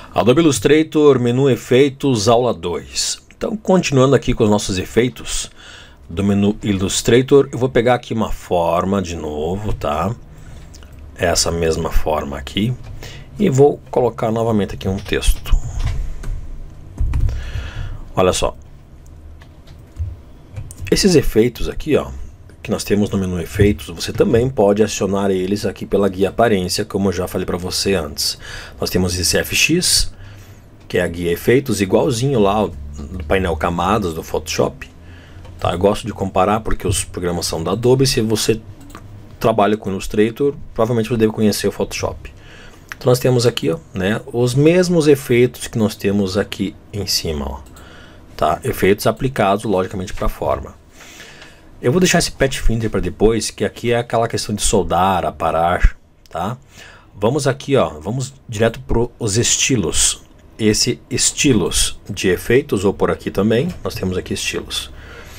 Adobe Illustrator, menu efeitos, aula 2. Então, continuando aqui com os nossos efeitos do menu Illustrator, eu vou pegar aqui uma forma de novo, tá? Essa mesma forma aqui. E vou colocar novamente aqui um texto. Olha só. Esses efeitos aqui, ó, que nós temos no menu efeitos, você também pode acionar eles aqui pela guia aparência, como eu já falei para você antes. Nós temos esse FX, que é a guia efeitos, igualzinho lá do painel camadas do Photoshop. Tá? Eu gosto de comparar porque os programas são da Adobe. Se você trabalha com Illustrator, provavelmente você deve conhecer o Photoshop. Então nós temos aqui, ó, né, os mesmos efeitos que nós temos aqui em cima, ó, tá? Efeitos aplicados logicamente para a forma. Eu vou deixar esse Pathfinder para depois, que aqui é aquela questão de soldar, aparar, tá? Vamos aqui, ó, vamos direto para os estilos. Esse estilos de efeitos, ou por aqui também, nós temos aqui estilos.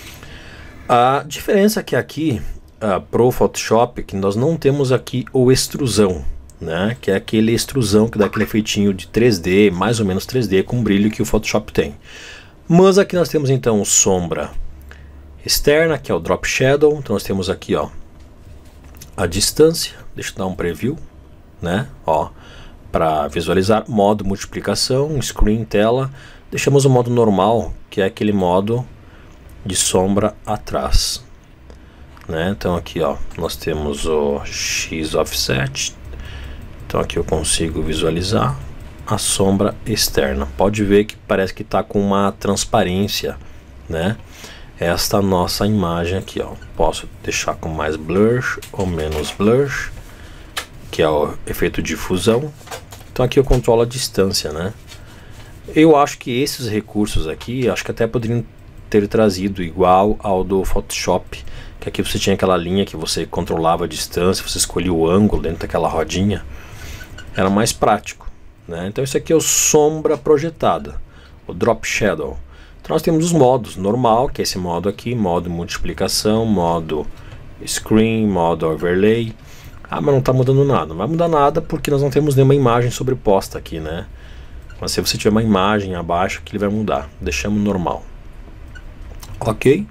A diferença que aqui, pro Photoshop, que nós não temos aqui o extrusão, né? Que é aquele extrusão que dá aquele efeitinho de 3D, mais ou menos 3D, com brilho que o Photoshop tem. Mas aqui nós temos então o sombra externa, que é o Drop Shadow. Então nós temos aqui, ó, a distância. Deixa eu dar um preview, né? Ó, para visualizar, modo multiplicação, screen, tela. Deixamos o modo normal, que é aquele modo de sombra atrás, né? Então aqui, ó, nós temos o X offset. Então aqui eu consigo visualizar a sombra externa. Pode ver que parece que está com uma transparência, né? Esta nossa imagem aqui, ó, posso deixar com mais blur ou menos blur, que é o efeito de difusão. Então aqui eu controlo a distância, né? Eu acho que esses recursos aqui, acho que até poderiam ter trazido igual ao do Photoshop, que aqui você tinha aquela linha que você controlava a distância, você escolhia o ângulo dentro daquela rodinha, era mais prático, né? Então isso aqui é o sombra projetada, o Drop Shadow. Então nós temos os modos, normal, que é esse modo aqui, modo multiplicação, modo screen, modo overlay. Ah, mas não está mudando nada. Não vai mudar nada porque nós não temos nenhuma imagem sobreposta aqui, né? Mas se você tiver uma imagem abaixo, que ele vai mudar. Deixamos normal. Ok.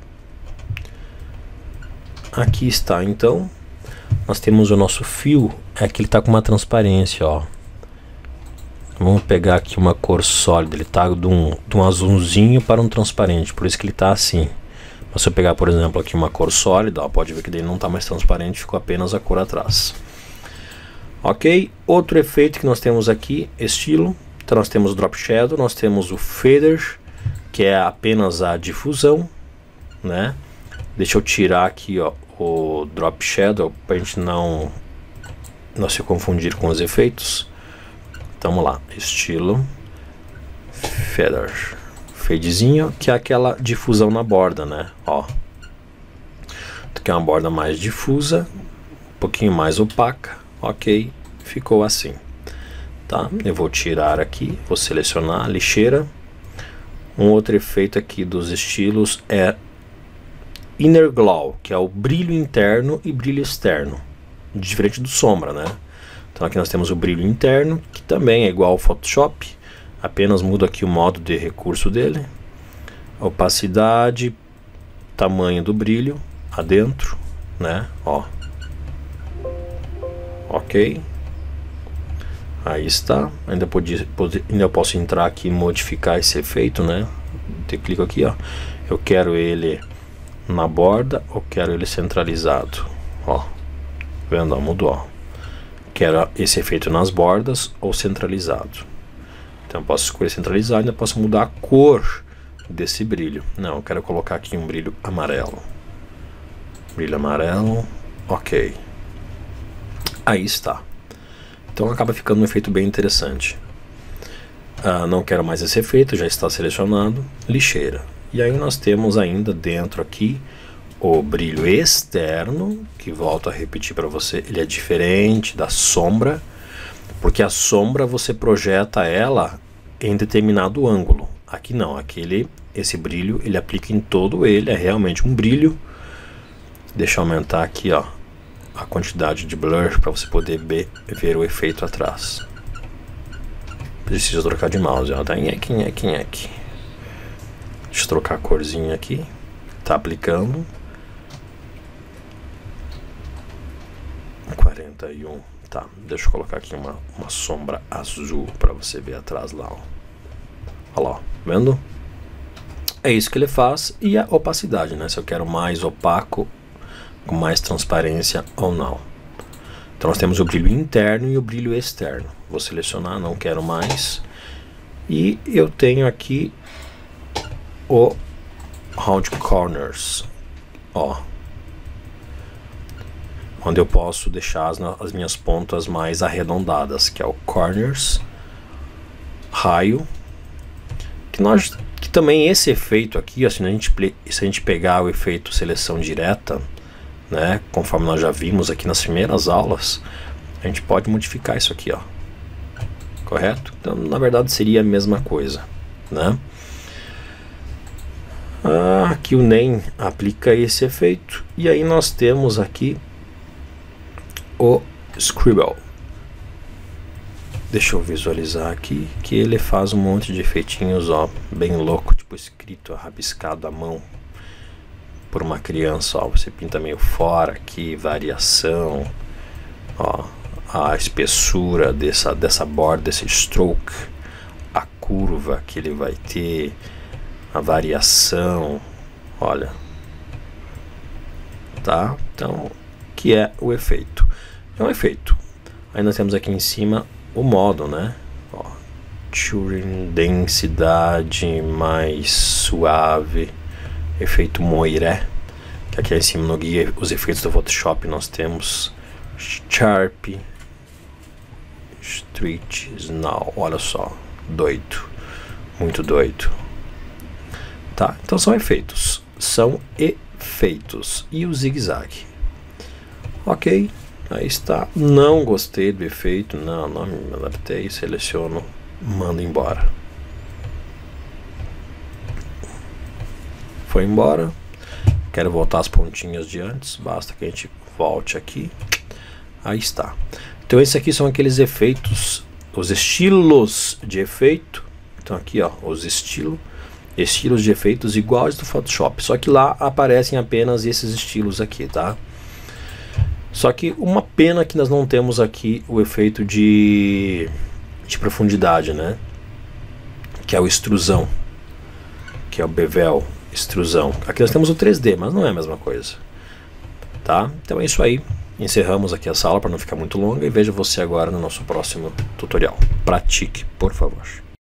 Aqui está, então. Nós temos o nosso fio, é que ele está com uma transparência, ó. Vamos pegar aqui uma cor sólida, ele está de um azulzinho para um transparente, por isso que ele está assim. Mas se eu pegar, por exemplo, aqui uma cor sólida, ó, pode ver que ele não está mais transparente, ficou apenas a cor atrás. Ok, outro efeito que nós temos aqui, estilo. Então nós temos o Drop Shadow, nós temos o Fader, que é apenas a difusão, né? Deixa eu tirar aqui, ó, o Drop Shadow, para a gente não se confundir com os efeitos. Então vamos lá, estilo, feather, fadezinho, que é aquela difusão na borda, né? Ó, que é uma borda mais difusa, um pouquinho mais opaca, ok, ficou assim, tá? Eu vou tirar aqui, vou selecionar a lixeira. Um outro efeito aqui dos estilos é Inner Glow, que é o brilho interno e brilho externo, diferente do sombra, né? Então aqui nós temos o brilho interno, que também é igual ao Photoshop, apenas muda aqui o modo de recurso dele. Opacidade, tamanho do brilho, adentro, né? Ó. Ok. Aí está. Ainda eu posso entrar aqui e modificar esse efeito, né? Eu clico aqui, ó. Eu quero ele na borda ou quero ele centralizado. Ó. Vendo? Ó, mudou, ó. Quero esse efeito nas bordas ou centralizado. Então eu posso escolher centralizado, ainda posso mudar a cor desse brilho. Não, eu quero colocar aqui um brilho amarelo. Brilho amarelo, ok. Aí está. Então acaba ficando um efeito bem interessante. Não quero mais esse efeito, já está selecionado. Lixeira. E aí nós temos ainda dentro aqui o brilho externo, que volto a repetir para você, ele é diferente da sombra, porque a sombra você projeta ela em determinado ângulo. Aqui não, aqui esse brilho ele aplica em todo ele, é realmente um brilho. Deixa eu aumentar aqui, ó, a quantidade de blur para você poder ver o efeito atrás. Preciso trocar de mouse, ó. Tá nheque, nheque, nheque. Deixa eu trocar a corzinha aqui. Tá aplicando. 41. Tá, deixa eu colocar aqui uma sombra azul pra você ver atrás lá, ó. Olha lá, ó. Vendo? É isso que ele faz. E a opacidade, né? Se eu quero mais opaco, com mais transparência ou não. Então nós temos o brilho interno e o brilho externo. Vou selecionar, não quero mais. E eu tenho aqui o Round Corners, ó, onde eu posso deixar as minhas pontas mais arredondadas, que é o Corners, raio, que também esse efeito aqui, ó, se a gente pegar o efeito seleção direta, né, conforme nós já vimos aqui nas primeiras aulas, a gente pode modificar isso aqui, ó, correto? Então na verdade seria a mesma coisa, né? Aqui o NEM aplica esse efeito, e aí nós temos aqui o Scribble. Deixa eu visualizar aqui que ele faz um monte de efeitinhos, ó, bem louco, tipo escrito, rabiscado à mão por uma criança, ó. Você pinta meio fora aqui, variação, ó, a espessura dessa borda, desse stroke, a curva que ele vai ter, a variação, olha, tá? Então, que é o efeito? É um efeito. Aí nós temos aqui em cima o modo, né? Ó, Turing, densidade mais suave, efeito Moiré, que aqui em cima no guia, os efeitos do Photoshop nós temos Sharp, Street, Snow, olha só, doido, muito doido. Tá? Então são efeitos. E o zigue-zague. Ok, aí está. Não gostei do efeito. Não me adaptei. Seleciono, mando embora. Foi embora. Quero voltar as pontinhas de antes. Basta que a gente volte aqui. Aí está. Então esses aqui são aqueles efeitos, os estilos de efeito. Então aqui, ó, os estilos de efeitos iguais do Photoshop, só que lá aparecem apenas esses estilos aqui, tá? Só que uma pena que nós não temos aqui o efeito de profundidade, né? Que é o extrusão, que é o bevel, extrusão. Aqui nós temos o 3D, mas não é a mesma coisa, tá? Então é isso aí. Encerramos aqui essa aula para não ficar muito longa e vejo você agora no nosso próximo tutorial. Pratique, por favor.